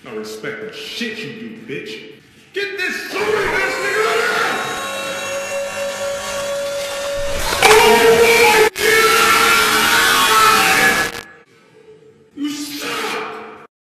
I respect the shit you do, bitch. Get this sorry ass nigga out of here!